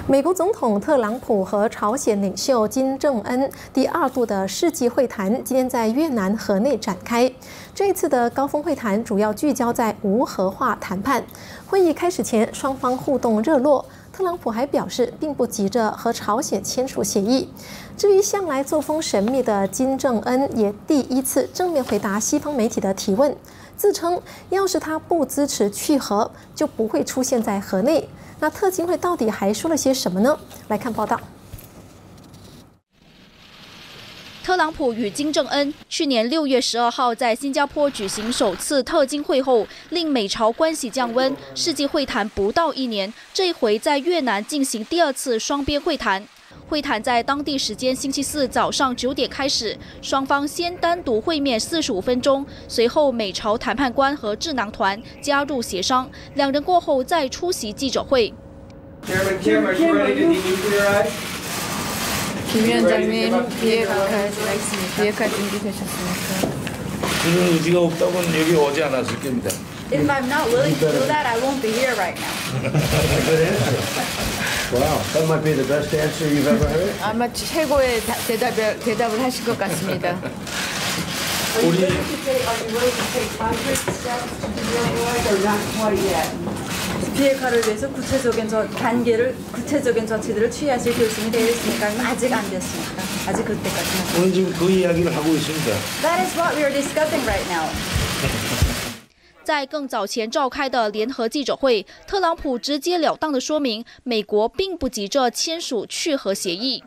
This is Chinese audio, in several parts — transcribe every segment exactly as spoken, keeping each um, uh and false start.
美国总统特朗普和朝鲜领袖金正恩第二度的世纪会谈今天在越南河内展开。这一次的高峰会谈主要聚焦在无核化谈判。会议开始前，双方互动热络。特朗普还表示，并不急着和朝鲜签署协议。至于向来作风神秘的金正恩，也第一次正面回答西方媒体的提问，自称要是他不支持去核，就不会出现在河内。那特金会到底还说了些什么呢？来看报道。 特朗普与金正恩去年六月十二号在新加坡举行首次特金会后，令美朝关系降温。世纪会谈不到一年，这一回在越南进行第二次双边会谈。会谈在当地时间星期四早上九点开始，双方先单独会面四十五分钟，随后美朝谈判官和智囊团加入协商，两人过后再出席记者会。 Chairman Kim, are you ready to denuclearize? 김 위원장님 비핵화 비핵화 준비되셨습니까? 그런 의지가 없다고는 여기 오지 않았을 겁니다. If I'm not willing to do that, I won't be here right now. Good answer. Wow, that might be the best answer you've ever heard. 아마 최고의 다, 대답을 대답을 하실 것 같습니다. Are you ready to take, are you ready to take concrete steps to denuclearize or not quite yet? 비핵화를 위해서 구체적인 저 단계를 구체적인 조치들을 취하실 결심이 되어 있으니까 아직 안 됐습니다. 아직 그때까지는. 오늘 지금 그 이야기를 하고 있습니다. That is what we are discussing right now. 在更早前召开的联合记者会，特朗普直截了当地说明，美国并不急着签署去核协议。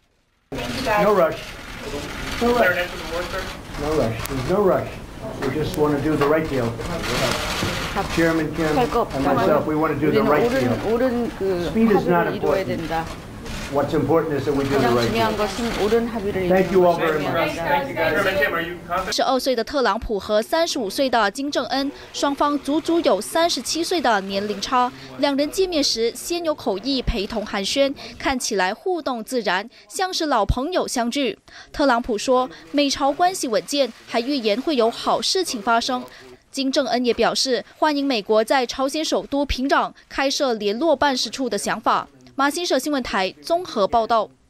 No rush. No rush. No rush. There's no rush. We just want to do the right deal. Chairman Kim and myself, we want to do the right deal. 옳은 그 Speed is not 합의를 이루어야 important. 된다. What's important is that we do the 가장 right 중요한 deal. 것은 옳은 합의를 Thank you all very 이루는 much. 것이 Thank you, guys. Chairman Kim, are you confident? 十二岁的特朗普和三十五岁的金正恩，双方足足有三十七岁的年龄差。两人见面时先有口译陪同寒暄，看起来互动自然，像是老朋友相聚。特朗普说，美朝关系稳健，还预言会有好事情发生。金正恩也表示欢迎美国在朝鲜首都平壤开设联络办事处的想法。马新社新闻台综合报道。